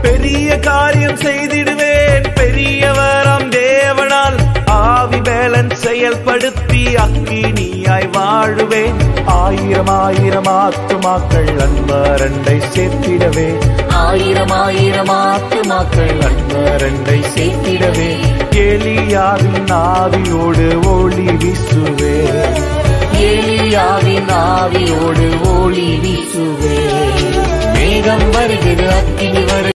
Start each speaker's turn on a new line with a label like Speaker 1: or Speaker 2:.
Speaker 1: பெரிய காரியம் செய்திடுவேன் பெரியவராம் தேவனால். ஆவி பேலன் செயல்படுத்தி அக்கினியாய் வாழுவேன். ஆயிரம் ஆயிரம் ஆத்துமாக்கள் அன்பரண்டை சேர்த்திடவே. ஆயிரம் ஆயிரம் ஆத்துமாக்கள் அன்பரண்டை சேர்த்திடவே. எலியாவின் ஆவியோடு ஒளி வீசுவே. எலியாவின் ஆவியோடு ஒளி வீசுவே. மேகம் வருகிறது, அக்கினி வருகிறது.